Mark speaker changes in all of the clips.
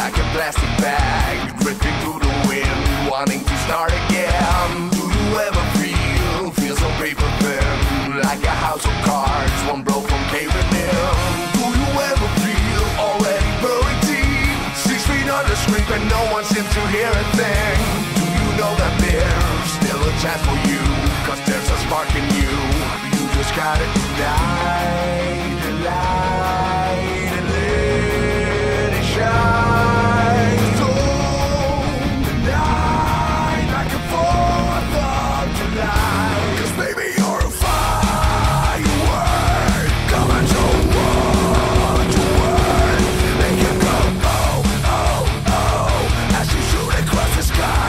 Speaker 1: like a plastic bag, drifting through the wind, wanting to start again. Do you ever feel so paper thin, like a house of cards, one blow from caving in? Do you ever feel already buried deep, 6 feet under scream and no one seems to hear a thing? Do you know that there's still a chance for you, 'cause there's a spark in you? You just gotta ignite the light and let it shine. So tonight, like a 4th of July, 'cause baby you're a firework, coming to what you want. Make it go oh, oh, oh, as you shoot across the sky.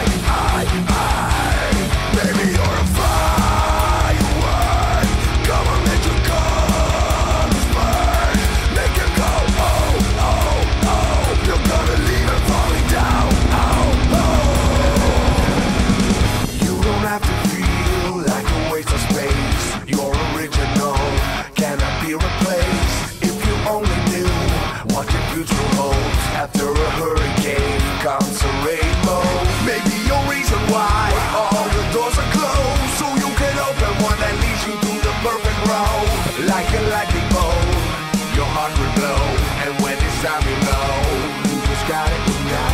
Speaker 1: Baby you're a firework, come on let your colors burn. Make it go oh, oh, oh, you're gonna leave it falling down. Oh, oh. You don't have to feel like a waste of space. You're original, cannot be replaced. If you only knew what your future holds, after a hurricane comes a rainbow. Maybe your reason why all the doors are closed, so you can open one that leads you to the perfect road. Like a lightning bolt, your heart will blow, and when it's time you know, you just gotta ignite.